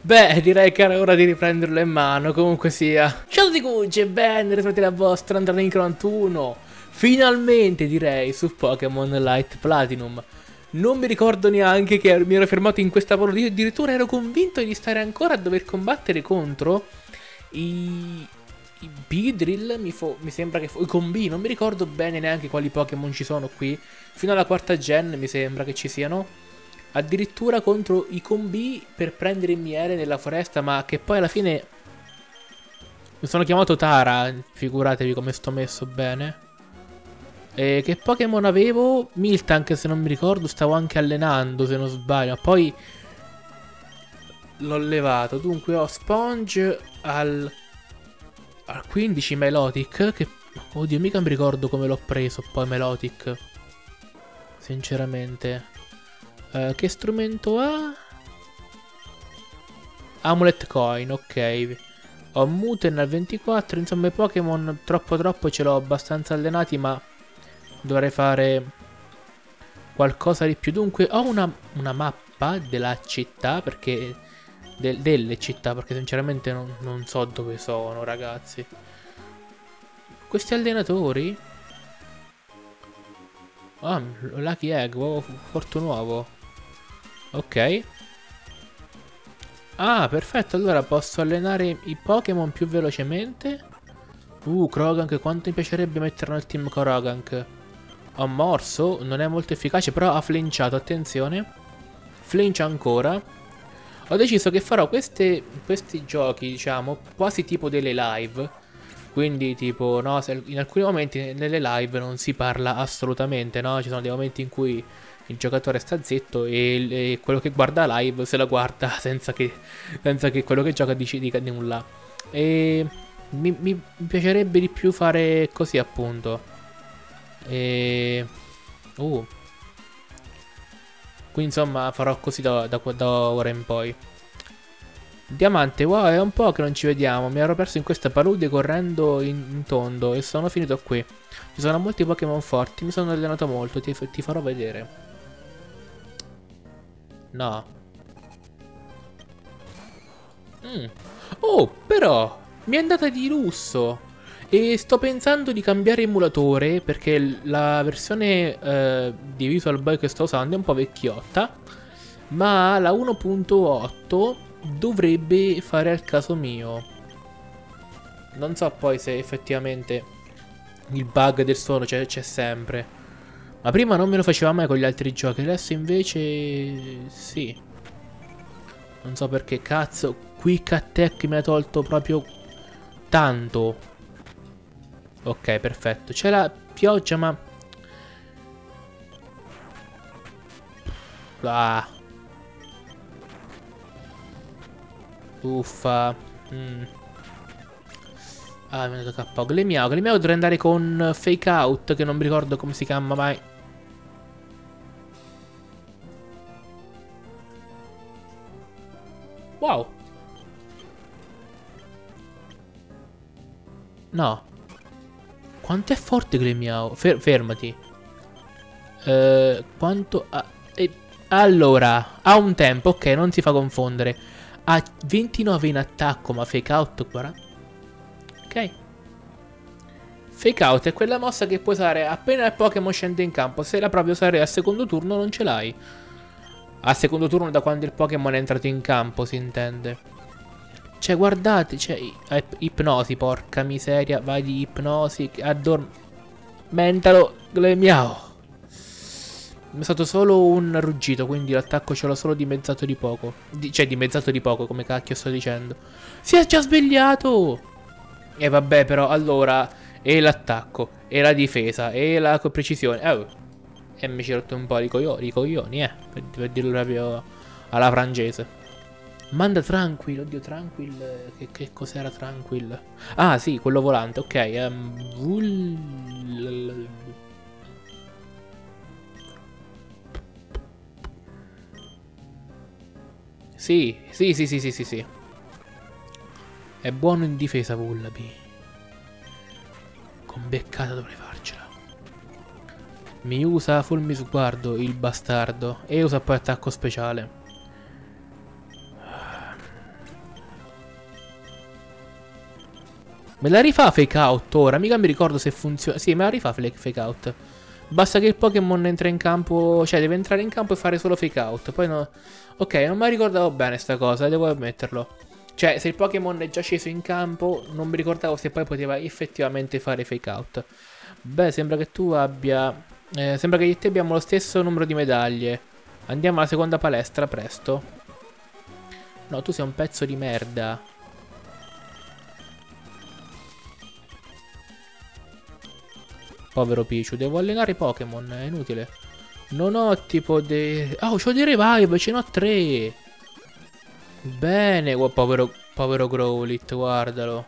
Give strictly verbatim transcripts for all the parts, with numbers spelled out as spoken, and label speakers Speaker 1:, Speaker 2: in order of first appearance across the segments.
Speaker 1: Beh, direi che era ora di riprenderlo in mano, comunque sia. Ciao a tutti cucci e ben ritrovati la vostra Andralink novantuno. Finalmente direi su Pokémon Light Platinum. Non mi ricordo neanche che mi ero fermato in questa parola, addirittura ero convinto di stare ancora a dover combattere contro i... i Beedrill, mi, mi sembra che fu... i Combi, non mi ricordo bene neanche quali Pokémon ci sono qui. Fino alla quarta gen mi sembra che ci siano. Addirittura contro i Combi per prendere il miele nella foresta, ma che poi alla fine mi sono chiamato Tara, figuratevi come sto messo bene. E che Pokémon avevo? Miltank, se non mi ricordo, stavo anche allenando se non sbaglio, ma poi l'ho levato. Dunque ho Sponge al, al quindici Melodic, che oddio mica mi ricordo come l'ho preso poi Melodic, sinceramente. Uh, che strumento ha? Amulet Coin, ok. Ho Muten al ventiquattro, insomma i Pokémon troppo troppo ce l'ho abbastanza allenati, ma dovrei fare qualcosa di più. Dunque ho una, una mappa della città, perché de, delle città, perché sinceramente non, non so dove sono, ragazzi. Questi allenatori? Ah, Lucky Egg, uovo forte nuovo. Ok. Ah, perfetto, allora posso allenare i Pokémon più velocemente. Uh, Krogank, quanto mi piacerebbe metterlo nel team Krogank. Ho morso, non è molto efficace, però ha flinciato, attenzione. Flinch ancora. Ho deciso che farò queste, questi giochi, diciamo, quasi tipo delle live. Quindi tipo, no, in alcuni momenti nelle live non si parla assolutamente, no? Ci sono dei momenti in cui il giocatore sta zitto e, e quello che guarda live se la guarda senza che, senza che quello che gioca dici, dica nulla. E mi, mi piacerebbe di più fare così, appunto. E... Uh. Quindi insomma farò così da, da, da ora in poi. Diamante, wow, è un po' che non ci vediamo. Mi ero perso in questa palude correndo in, in tondo e sono finito qui. Ci sono molti Pokémon forti, mi sono allenato molto, ti, ti farò vedere. No. Mm. Oh, però mi è andata di lusso. E sto pensando di cambiare emulatore, perché la versione eh, di Visual Boy che sto usando è un po' vecchiotta. Ma la uno punto otto dovrebbe fare al caso mio. Non so poi se effettivamente il bug del suono c'è sempre. Ma prima non me lo faceva mai con gli altri giochi, adesso invece sì. Non so perché, cazzo, Quick Attack mi ha tolto proprio tanto. Ok, perfetto. C'è la pioggia, ma... Ah. Uffa. Mm. Ah, mi è venuto K O. Glemiao, Glemiao dovrei andare con Fake Out, che non mi ricordo come si chiama mai. Wow. No. Quanto è forte Glemiao? Fer fermati. Eh, quanto ha... Eh, allora, ha un tempo, ok, non si fa confondere. Ha ventinove in attacco, ma Fake Out quaranta. Ok. Fake Out è quella mossa che puoi usare appena il Pokémon scende in campo. Se la provi a usare al secondo turno non ce l'hai. Al secondo turno da quando il Pokémon è entrato in campo, si intende. Cioè, guardate, cioè, ipnosi, porca miseria. Vai di ipnosi, addormentalo, Glemiao. Mi è stato solo un ruggito, quindi l'attacco ce l'ho solo dimezzato di poco. Di, cioè, dimezzato di poco, come cacchio sto dicendo. Si è già svegliato! E vabbè, però, allora... E l'attacco, e la difesa, e la precisione. Oh. E mi ci ho rotto un po' di coglioni, di coglioni eh. Per, per dirlo proprio alla francese. Manda Tranquil, oddio Tranquil. Che, che cos'era Tranquil? Ah sì, quello volante, ok. Um, vul... Sì, sì, sì, sì, sì, sì, sì. È buono in difesa Vullaby. Con beccata dovrei farcela. Mi usa fulmisguardo il bastardo. E usa poi attacco speciale. Me la rifà fake out ora? Mica mi ricordo se funziona. Sì, me la rifà fake out. Basta che il Pokémon entra in campo. Cioè, deve entrare in campo e fare solo fake out. Poi no. Ok, non mi ricordavo bene sta cosa, devo ammetterlo. Cioè, se il Pokémon è già sceso in campo, non mi ricordavo se poi poteva effettivamente fare fake out. Beh, sembra che tu abbia. Eh, sembra che io e te abbiamo lo stesso numero di medaglie. Andiamo alla seconda palestra, presto. No, tu sei un pezzo di merda. Povero Pichu, devo allenare Pokémon, è inutile. Non ho tipo dei... Oh, c'ho dei revive, ce n'ho tre. Bene, oh, povero, povero Growlithe, guardalo.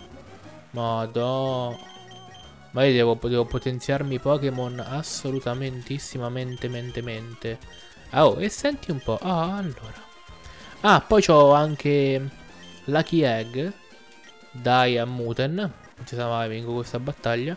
Speaker 1: Madò. Ma io devo, devo potenziarmi i Pokémon assolutamentissimamente mente mente. Ah, oh, e senti un po'. Ah, allora. Ah, poi c'ho anche Lucky Egg. Dai a Muten. Non si sa mai, vinco questa battaglia.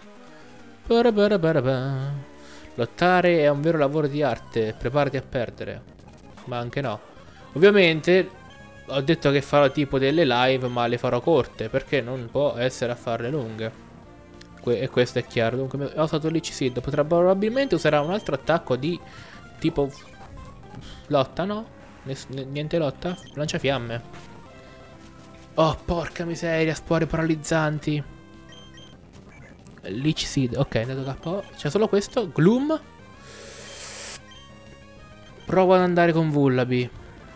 Speaker 1: Lottare è un vero lavoro di arte. Preparati a perdere. Ma anche no. Ovviamente ho detto che farò tipo delle live, ma le farò corte, perché non può essere a farle lunghe. Que e questo è chiaro. Dunque ho usato l'Lich Seed. Potrà probabilmente userà un altro attacco di tipo lotta, no? Ness niente lotta? Lanciafiamme. Oh, porca miseria, spore paralizzanti. Lich Seed, ok, è andato K O. C'è solo questo. Gloom. Provo ad andare con Vullaby.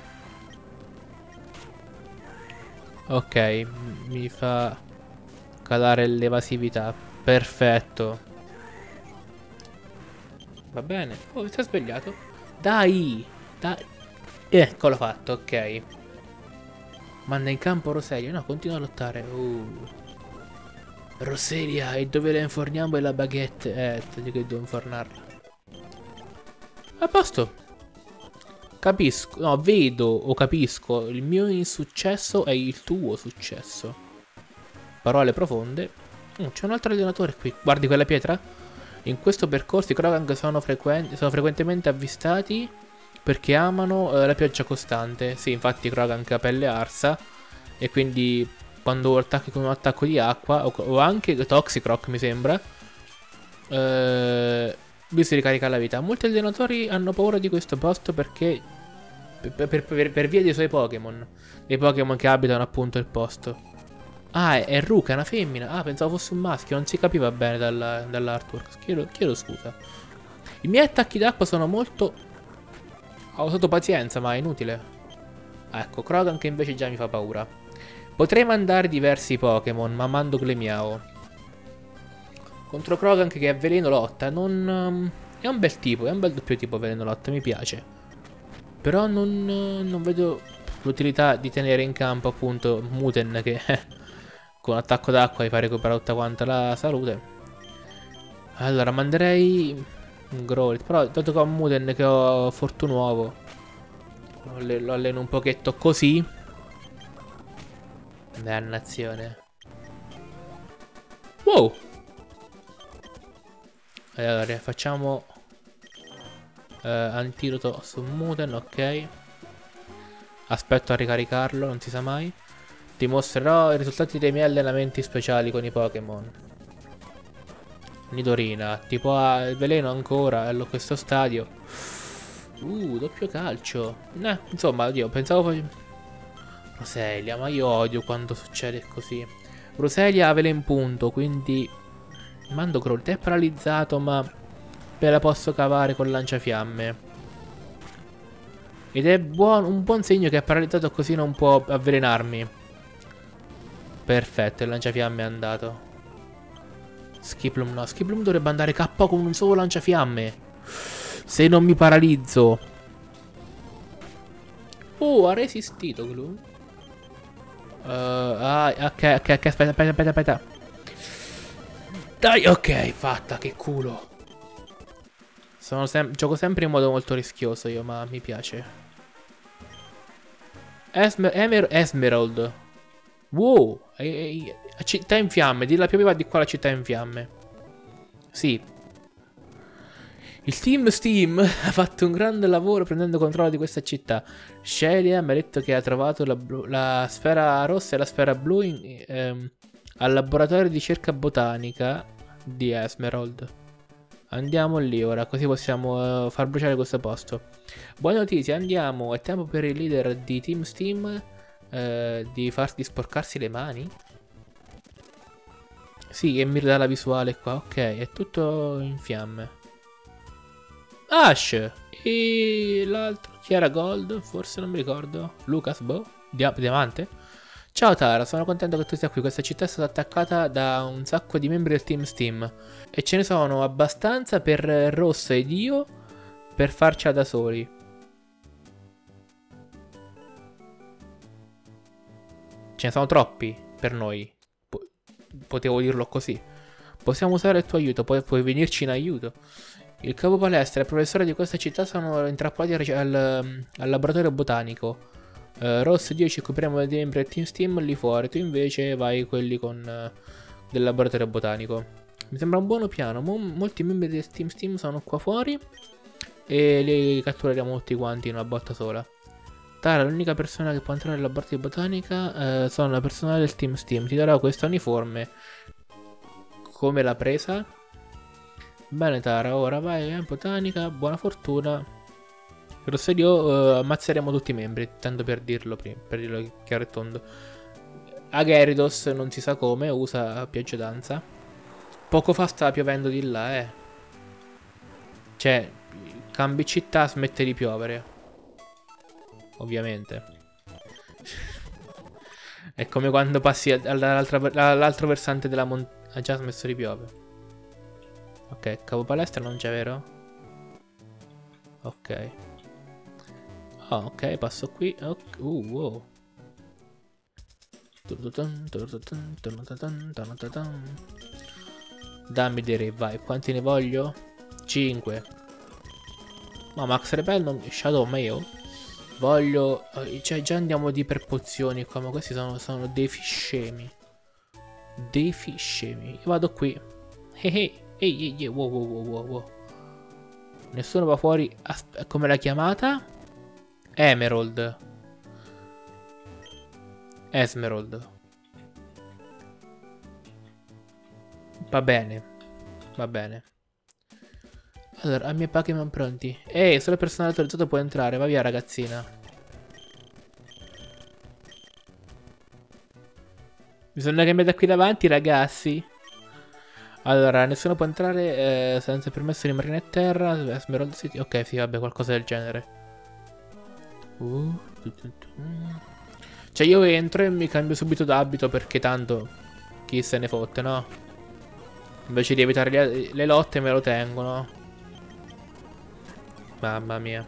Speaker 1: Ok, mi fa calare l'evasività. Perfetto. Va bene. Oh, si è svegliato. Dai, dai. Eccolo fatto, ok. Manda in campo Roselia. No, continua a lottare. Uh. Roselia, e dove la inforniamo è la baguette. Eh, ti dico che devo infornarla. A posto. Capisco, no, vedo o capisco. Il mio insuccesso è il tuo successo. Parole profonde. Oh, c'è un altro allenatore qui. Guardi quella pietra? In questo percorso i Croagunk sono, sono frequentemente avvistati perché amano eh, la pioggia costante. Sì, infatti i Croagunk ha pelle arsa e quindi quando attacchi con un attacco di acqua o, o anche Toxicroak mi sembra, eh, lui si ricarica la vita. Molti allenatori hanno paura di questo posto perché per, per, per, per via dei suoi Pokémon, dei Pokémon che abitano appunto il posto. Ah, è, è Ruka, è una femmina. Ah, pensavo fosse un maschio, non si capiva bene dalla, dall'artwork. Chiedo, chiedo scusa. I miei attacchi d'acqua sono molto... Ho usato pazienza, ma è inutile. Ah, ecco, Croagunk invece già mi fa paura. Potrei mandare diversi Pokémon, ma mando Glemiao. Contro Croagunk che è veleno lotta, non... Um, è un bel tipo, è un bel doppio tipo veleno lotta, mi piace. Però non, non vedo l'utilità di tenere in campo appunto Muten che con attacco d'acqua gli fa recuperare tutta quanta la salute. Allora manderei un Growlithe, però dato che ho Muten che ho Fortunuovo, lo alleno un pochetto così. Dannazione. Wow. Allora facciamo uh, antidoto su Muten, ok. Aspetto a ricaricarlo, non si sa mai. Ti mostrerò i risultati dei miei allenamenti speciali con i Pokémon. Nidorina, tipo ha il veleno ancora a questo stadio. Uh, doppio calcio. Eh, insomma, oddio, pensavo... Roselia, ma io odio quando succede così. Roselia ha veleno in punto, quindi... Mando Growlithe, è paralizzato, ma... Me la posso cavare con lanciafiamme. Ed è buon, un buon segno che è paralizzato così non può avvelenarmi. Perfetto, il lanciafiamme è andato. Skiplum no, Skiplum dovrebbe andare K O con un solo lanciafiamme. Se non mi paralizzo. Oh, ha resistito Gloom. Uh, ah, ok, ok, ok, aspetta, aspetta, aspetta, aspetta. Dai, ok, fatta, che culo. Sono sem gioco sempre in modo molto rischioso io, ma mi piace. Esmer Emer Esmerald. Wow, e, e, e, città in fiamme, dilla più viva di qua la città in fiamme. Sì. Il team Steam ha fatto un grande lavoro prendendo controllo di questa città. Shelia mi ha detto che ha trovato la, blu, la sfera rossa e la sfera blu in, ehm, al laboratorio di ricerca botanica di Esmeralda. Andiamo lì ora, così possiamo uh, far bruciare questo posto. Buone notizie, andiamo. È tempo per il leader di Team Steam uh, di farsi sporcarsi le mani. Sì, che mi dà la visuale qua. Ok, è tutto in fiamme. Ash! E l'altro, chi era Gold? Forse non mi ricordo. Lucas, boh? Dia Diamante? Ciao Tara, sono contento che tu sia qui. Questa città è stata attaccata da un sacco di membri del Team Steam. E ce ne sono abbastanza per Rosso ed io per farcela da soli. Ce ne sono troppi per noi. Po potevo dirlo così. Possiamo usare il tuo aiuto, poi puoi venirci in aiuto. Il capo palestra e il professore di questa città sono intrappolati al, al laboratorio botanico. Uh, Ross ed io ci occuperemo dei membri del Team Steam lì fuori. Tu invece vai quelli con uh, del laboratorio botanico. Mi sembra un buono piano. Mo molti membri del Team Steam sono qua fuori e li cattureremo tutti quanti in una botta sola. Tara, l'unica persona che può entrare nel laboratorio di botanica uh, sono la personale del Team Steam. Ti darò questa uniforme. Come l'ha presa? Bene Tara, ora vai in botanica, buona fortuna. Rosso ed io uh, ammazzeremo tutti i membri, tanto per dirlo prima, per dirlo chiaro e tondo. Ageridos non si sa come, usa pioggia danza. Poco fa stava piovendo di là, eh. Cioè, cambi città, smette di piovere. Ovviamente. È come quando passi all'altro versante della montagna. Ha già smesso di piovere. Ok, capo palestra non c'è, vero? Ok. Ah, ok, passo qui. Okay. Uh, wow. Dammi dei re, vai. Quanti ne voglio? cinque. Ma Max Repel non... Shadow Mail? Voglio... Cioè, già andiamo di per pozioni qua, ma questi sono, sono dei fiscemi. Dei fiscemi. Io vado qui. Ehi, ehi, ehi, ehi, wow, wow, wow, wow, wow. Nessuno va fuori. Asp come l'ha chiamata? Emerald. Esmeralda. Va bene. Va bene. Allora, a miei Pokémon pronti. Ehi, solo il personale autorizzato può entrare. Va via, ragazzina. Bisogna che mi da qui davanti, ragazzi. Allora, nessuno può entrare eh, senza permesso di rimanere a terra. Esmeralda City. Ok, sì, vabbè, qualcosa del genere. Uh, tu, tu, tu. Cioè io entro e mi cambio subito d'abito perché tanto chi se ne fotte, no? Invece di evitare le, le lotte me lo tengono. Mamma mia.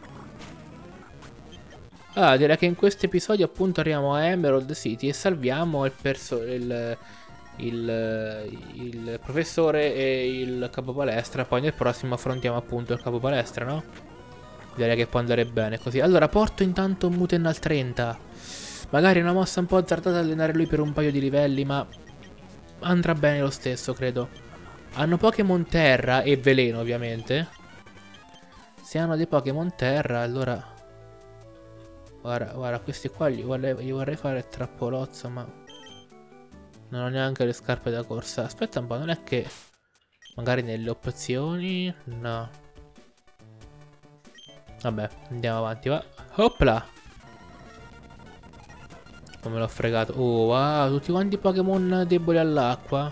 Speaker 1: Allora direi che in questo episodio appunto arriviamo a Emerald City e salviamo il, perso il, il, il professore e il capo palestra. Poi nel prossimo affrontiamo appunto il capo palestra, no? Direi che può andare bene così. Allora porto intanto Muten al trenta. Magari una mossa un po' azzardata allenare lui per un paio di livelli, ma andrà bene lo stesso, credo. Hanno Pokémon terra e veleno, ovviamente. Se hanno dei Pokémon terra, allora... Guarda, guarda, questi qua gli vorrei, gli vorrei fare trappolozzo, ma... Non ho neanche le scarpe da corsa. Aspetta un po', non è che... Magari nelle opzioni... No. Vabbè, andiamo avanti, va. Opla! Come l'ho fregato. Oh, wow, tutti quanti Pokémon deboli all'acqua.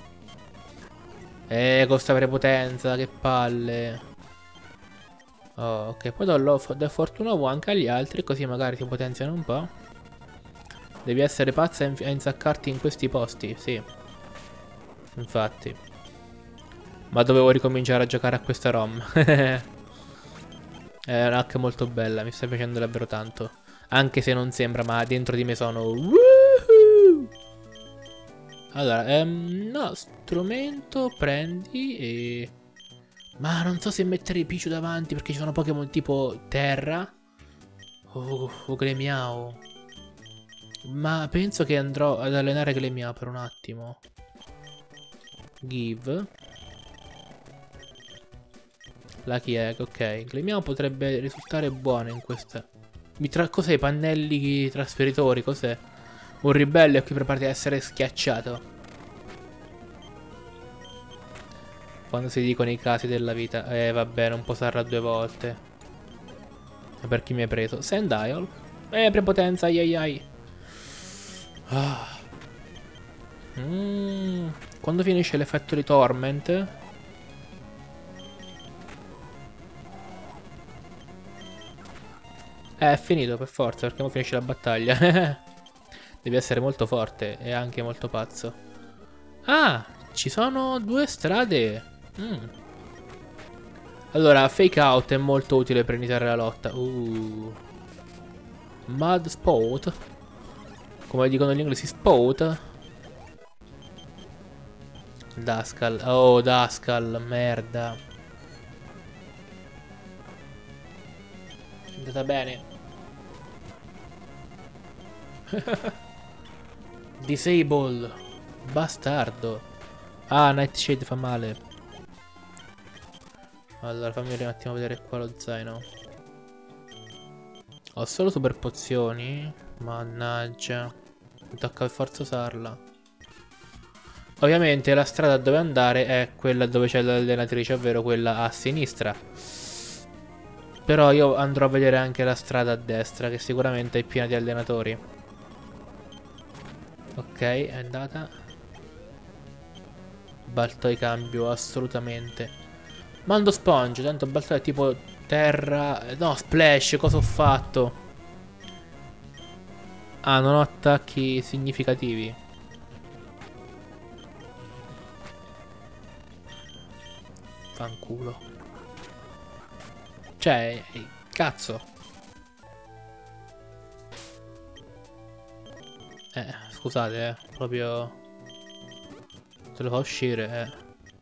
Speaker 1: Eh, costa prepotenza, che palle. Oh, ok, poi do, do fortuna anche agli altri, così magari si potenziano un po'. Devi essere pazza a insaccarti in questi posti, sì. Infatti. Ma dovevo ricominciare a giocare a questa ROM. È una hack molto bella, mi sta piacendo davvero tanto. Anche se non sembra, ma dentro di me sono... Woohoo! Allora, ehm, no, strumento, prendi e... Ma non so se mettere Pichu davanti perché ci sono Pokémon tipo terra. Oh, oh Glemiao. Ma penso che andrò ad allenare Glemiao per un attimo. Give. Lucky Egg, ok. Glemiao potrebbe risultare buono in questa. Mi tra... Cos'è? Pannelli trasferitori, cos'è? Un ribelle qui preparati a essere schiacciato. Quando si dicono i casi della vita. Eh vabbè, non può usarla due volte. E per chi mi hai preso? Sandile. Eh, prepotenza, ai ai ai. Ah. Mm. Quando finisce l'effetto di Torment? Eh, è finito per forza, perché ora finisce la battaglia. Devi essere molto forte e anche molto pazzo. Ah, ci sono due strade. Mm. Allora, fake out è molto utile per iniziare la lotta. Uh. Mud Spout. Come dicono gli inglesi, Spout. Duskull. Oh, Duskull, merda. È andata bene. Disable. Bastardo. Ah, Nightshade fa male. Allora, fammi un attimo vedere qua lo zaino. Ho solo super pozioni. Mannaggia. Mi tocca per forza usarla. Ovviamente la strada dove andare è quella dove c'è l'allenatrice, ovvero quella a sinistra. Però io andrò a vedere anche la strada a destra, che sicuramente è piena di allenatori. Ok, è andata. Baltoi cambio, assolutamente. Mando Sponge, tanto baltoi è tipo terra... No, Splash, cosa ho fatto? Ah, non ho attacchi significativi. Fanculo. Cioè, cazzo. Eh, scusate, eh. Proprio... Se lo fa uscire, eh.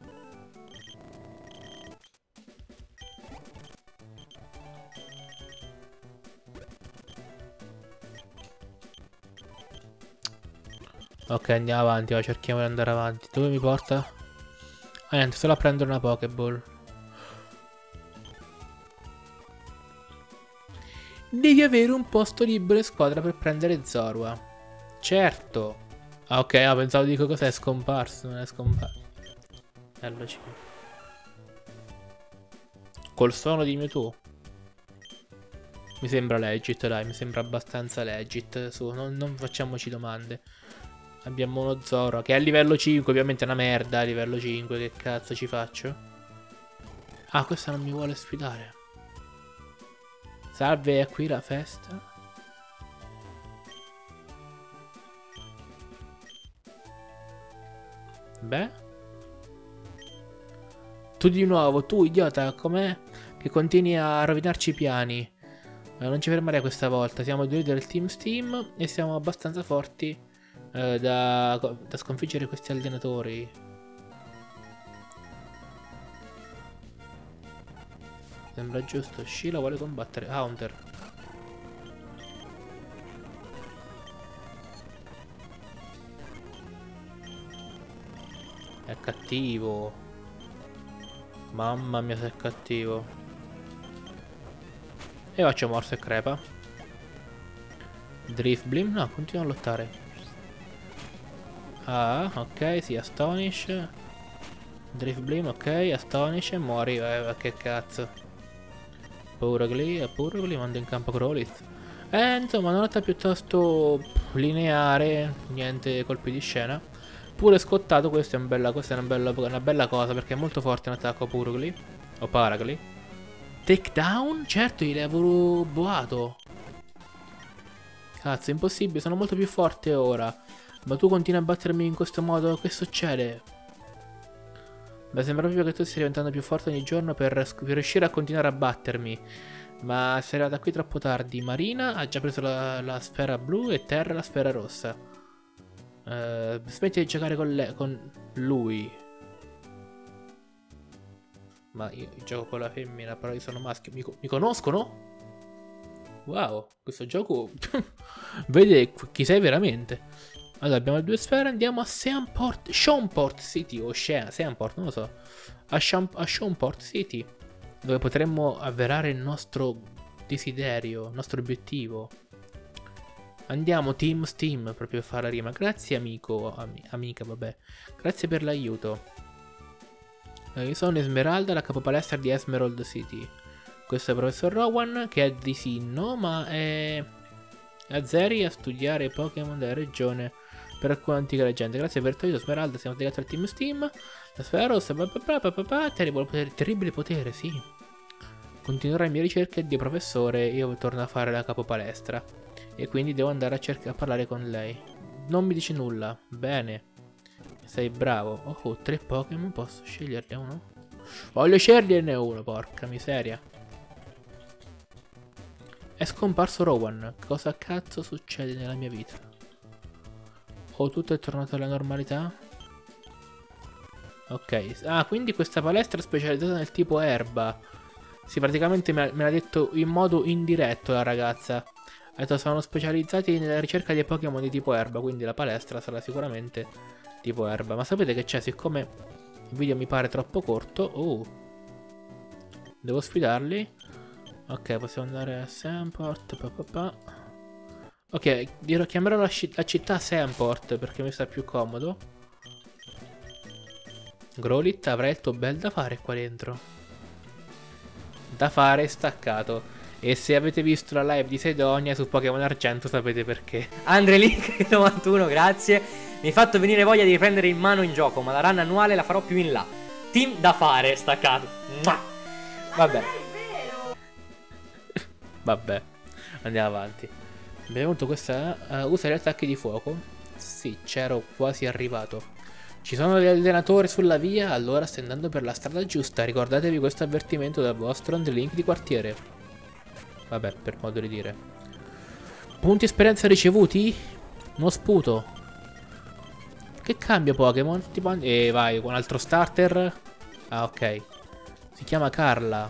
Speaker 1: Ok, andiamo avanti, va, cerchiamo di andare avanti. Dove mi porta? Ah, niente, solo a prendere una Pokéball. Devi avere un posto libero in squadra per prendere Zorua. Certo. Ah, ok, ah, pensavo dico cos'è scomparso, non è scomparso. L C. Col suono di Mewtwo. Mi sembra legit, dai, mi sembra abbastanza legit. Su, non, non facciamoci domande. Abbiamo uno Zoro che è a livello cinque, ovviamente è una merda a livello cinque, che cazzo ci faccio? Ah, questa non mi vuole sfidare. Salve, è qui la festa? Beh. Tu di nuovo, tu idiota, com'è? Che continui a rovinarci i piani. Eh, non ci fermerei questa volta, siamo due del Team Steam e siamo abbastanza forti eh, da, da sconfiggere questi allenatori. Sembra giusto. Sheila vuole combattere Haunter. È cattivo. Mamma mia, se è cattivo. E faccio morso e crepa. Drifblim. No, continua a lottare. Ah, ok, sì, Astonish. Drifblim, ok, Astonish e muori. Eh, che cazzo. Purugly, Purugly, mando in campo Growlithe. Eh, insomma, una lotta piuttosto lineare, niente colpi di scena. Pure scottato, questo è un bella, questa è una bella, una bella cosa, perché è molto forte in attacco Purugly. O Paragly. Takedown? Certo, gli avevo boato. Cazzo, impossibile, sono molto più forte ora. Ma tu continui a battermi in questo modo, che succede? Beh, sembra proprio che tu stia diventando più forte ogni giorno per, per riuscire a continuare a battermi. Ma sei arrivata qui troppo tardi. Marina ha già preso la, la sfera blu e Terra la sfera rossa. Uh, smetti di giocare con, le, con lui. Ma io, io gioco con la femmina, però io sono maschio. Mi, mi conoscono? Wow, questo gioco vede chi sei veramente. Allora, abbiamo le due sfere, andiamo a Seanport, Seanport City, o Seanport, non lo so. A, Sean, a Seanport City, dove potremmo avverare il nostro desiderio, il nostro obiettivo. Andiamo Team Steam proprio a fare la rima. Grazie amico, am amica, vabbè. Grazie per l'aiuto. Eh, io sono Esmeralda, la capopalestra di Emerald City. Questo è il professor Rowan, che è di Sinnoh, ma è a Zeri a studiare i Pokémon della regione per alcune antiche leggende. Grazie per il tuo aiuto, Esmeralda, siamo legati al Team Steam. La sfera rossa, terribile potere, terribile potere, sì. Continuerò le mie ricerche, Dio professore, io torno a fare la capopalestra. E quindi devo andare a cercare a parlare con lei. Non mi dici nulla, bene. Sei bravo. Oh, oh tre Pokémon, posso sceglierne uno? Voglio sceglierne uno, porca miseria. È scomparso Rowan. Cosa cazzo succede nella mia vita? Oh, tutto è tornato alla normalità? Ok. Ah, quindi questa palestra è specializzata nel tipo erba. Sì, praticamente me l'ha detto in modo indiretto la ragazza. Ha detto sono specializzati nella ricerca dei Pokémon di tipo erba, quindi la palestra sarà sicuramente tipo erba. Ma sapete che c'è? Siccome il video mi pare troppo corto... Oh, devo sfidarli. Ok, possiamo andare a Sandport. Pa, pa, pa. Ok, dirò, chiamerò la, la città Sandport perché mi sta più comodo. Growlithe, avrai il tuo bel da fare qua dentro. Da fare staccato. E se avete visto la live di Sedonia su Pokémon Argento sapete perché.
Speaker 2: Andrelink novantuno, grazie. Mi hai fatto venire voglia di riprendere in mano in gioco, ma la run annuale la farò più in là. Team da fare, staccato. Mua. Vabbè.
Speaker 1: Vabbè, andiamo avanti. Abbiamo avuto questa... Uh, usa gli attacchi di fuoco. Sì, c'ero quasi arrivato. Ci sono degli allenatori sulla via, allora stai andando per la strada giusta. Ricordatevi questo avvertimento dal vostro Andrelink di quartiere. Vabbè, per modo di dire. Punti esperienza ricevuti? Uno sputo. Che cambio Pokémon? Tipo... E vai, un altro starter. Ah, ok. Si chiama Carla.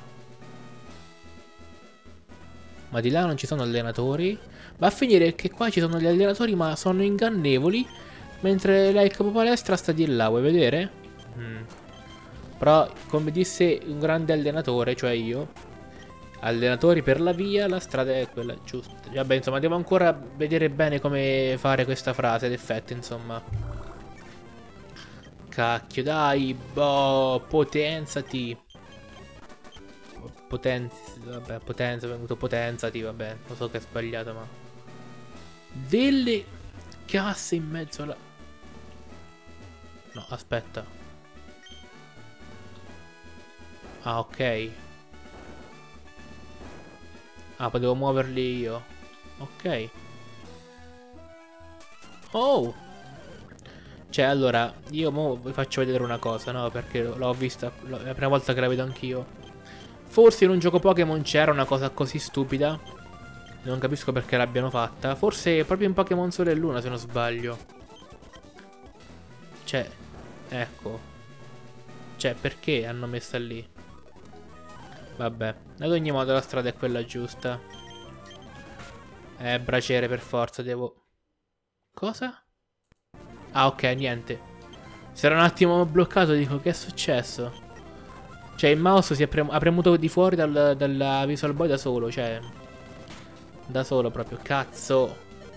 Speaker 1: Ma di là non ci sono allenatori. Va a finire che qua ci sono gli allenatori ma sono ingannevoli. Mentre lei il capopalestra sta di là, vuoi vedere? Mm. Però, come disse un grande allenatore, cioè io, allenatori per la via, la strada è quella giusta. Vabbè, insomma, devo ancora vedere bene come fare questa frase d'effetto, insomma. Cacchio, dai, boh, potenzati. Potenza, vabbè, potenza, è venuto potenzati, vabbè, lo so che è sbagliato, ma... Delle casse in mezzo alla... No, aspetta. Ah, ok. Ah, potevo muoverli io. Ok. Oh! Cioè, allora, io mo vi faccio vedere una cosa, no? Perché l'ho vista, è la prima volta che la vedo anch'io. Forse in un gioco Pokémon c'era una cosa così stupida. Non capisco perché l'abbiano fatta. Forse proprio in Pokémon Sole e Luna, se non sbaglio. Cioè, ecco. Cioè, perché hanno messa lì? Vabbè, ad ogni modo la strada è quella giusta. Eh, braciere per forza, devo... Cosa? Ah, ok, niente. Si era un attimo bloccato, dico, che è successo? Cioè, il mouse si è prem ha premuto di fuori dal, dalla Visual Boy da solo, cioè... Da solo proprio, cazzo.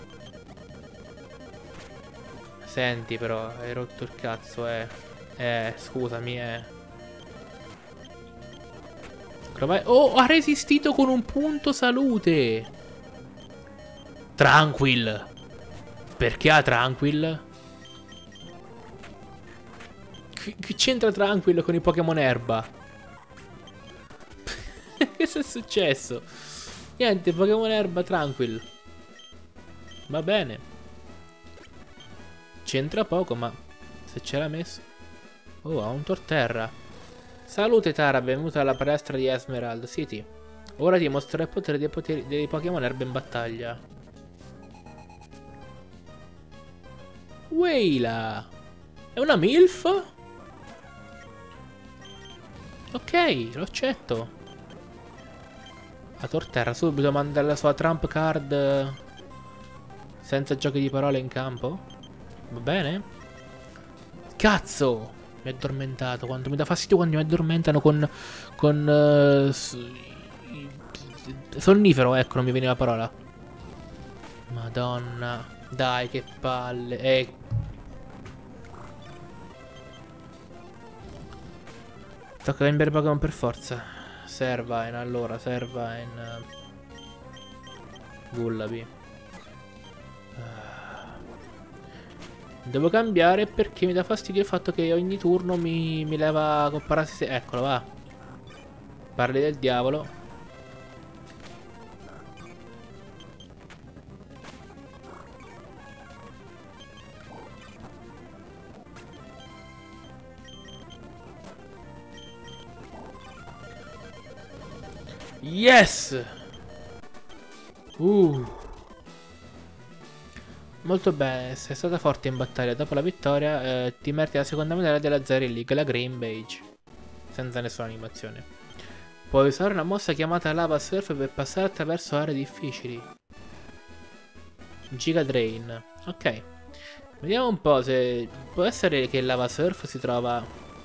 Speaker 1: Senti però, hai rotto il cazzo, eh. Eh, scusami, eh. Oh, ha resistito con un punto salute. Tranquil. Perché ha Tranquil? Che c'entra Tranquil con i Pokémon erba? Che è successo? Niente, Pokémon erba Tranquil. Va bene. C'entra poco, ma se c'era messo... Oh, ha un Torterra. Salute Tara, benvenuta alla palestra di Emerald City. Ora ti mostrerò il potere dei, poteri dei Pokémon erba in battaglia. Weila. È una MILF? Ok, lo accetto. La Torterra subito manda la sua Trump card senza giochi di parole in campo. Va bene? Cazzo! Mi è addormentato. Quanto mi dà fastidio quando mi addormentano con... Con... Uh, sonnifero, ecco, non mi veniva la parola. Madonna. Dai, che palle. Eh. Tocca cambiare Pokémon per forza. Servine, allora, Servine. Gullaby. Devo cambiare perché mi dà fastidio il fatto che ogni turno mi, mi leva con parassite. Eccolo, va. Parli del diavolo. Yes! Uh. Molto bene, sei stata forte in battaglia. Dopo la vittoria eh, ti meriti la seconda medaglia della Zeri League, la Green Badge. Senza nessuna animazione. Puoi usare una mossa chiamata Lava Surf per passare attraverso aree difficili. Giga Drain. Ok. Vediamo un po' se... Può essere che il Lava Surf si trova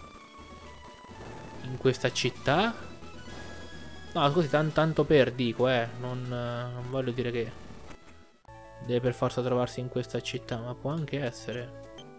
Speaker 1: in questa città? No, così tan tanto per dico, eh. Non, non voglio dire che deve per forza trovarsi in questa città, ma può anche essere.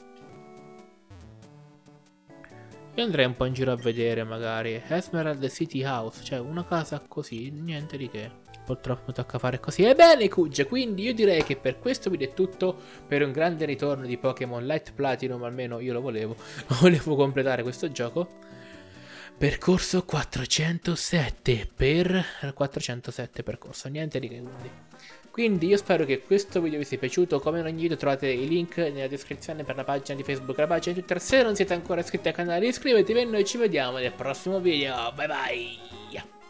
Speaker 1: Io andrei un po' in giro a vedere magari. Esmeralda City House, cioè una casa così, niente di che. Purtroppo mi tocca fare così. Ebbene Kuge, quindi io direi che per questo video è tutto. Per un grande ritorno di Pokémon Light Platinum, almeno io lo volevo. Volevo completare questo gioco. Percorso quattrocentosette per... quattrocentosette percorso, niente di che quindi. Quindi io spero che questo video vi sia piaciuto. Come in ogni video trovate i link nella descrizione per la pagina di Facebook e la pagina di Twitter. Se non siete ancora iscritti al canale iscrivetevi e noi ci vediamo nel prossimo video. Bye bye!